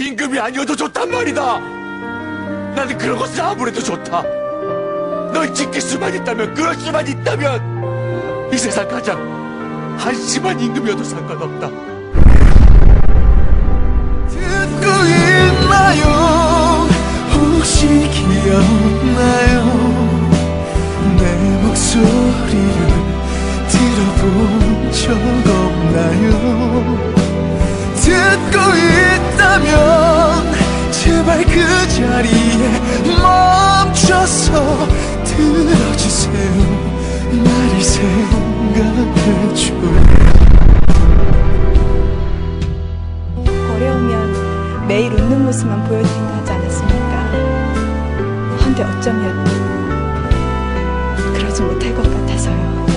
임금이 아니어도 좋단 말이다. 나는 그런 것이 아무래도 좋다. 널 지킬 수만 있다면, 그럴 수만 있다면 이 세상 가장 한심한 임금이어도 상관없다. 듣고 있나요? 혹시 기억나요? 내 목소리를 들어본 적 없나요? 듣고 있다면 제발 그 자리에 멈춰서 들어주세요. 나를 생각해줘요. 어려우면 매일 웃는 모습만 보여드린다 하지 않았습니까? 헌데 어쩌면 그러지 못할 것 같아서요.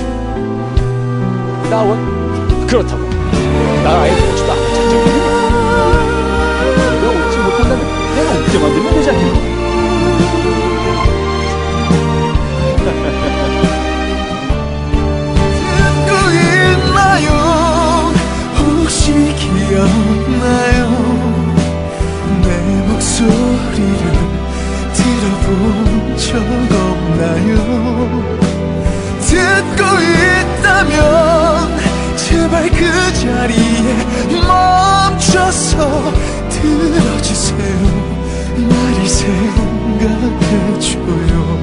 나원? 그렇다고 나 아예 보지도 않고 자책이니? 내가 웃지 못한다면 내가 웃게 만들면 되지 않겠니? 듣고 있나요? 혹시 기억나요? 내 목소리를 들어본 적 없나요? 듣고 있다면 제발 그 자리에 멈춰서 들어주세요. 나를 생각해줘요.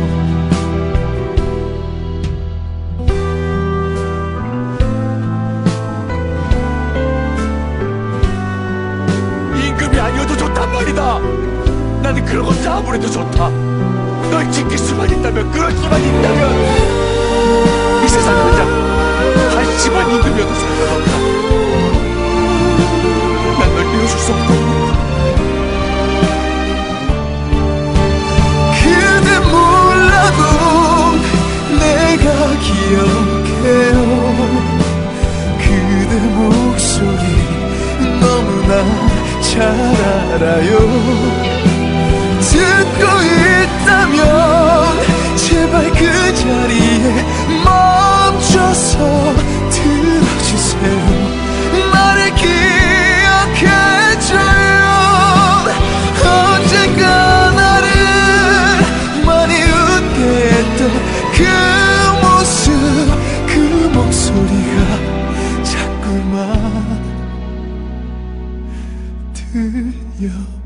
임금이 아니어도 좋단 말이다. 나는 그런 것이 아무래도 좋다. 널 지킬 수만 있다면, 그럴 수만 있다면 이 세상 가장 한심한 임금이어도 상관없다. 난 널 띄워줄 수 없다. 그대 몰라도 내가 기억해요. 그대 목소리 너무나 잘 알아요. 듣고 있다면 제발 그 자리에 멈춰서 들어주세요. 나를 기억해줘요. 언젠가 나를 많이 웃게 했던 그 모습, 그 목소리가 자꾸만 들려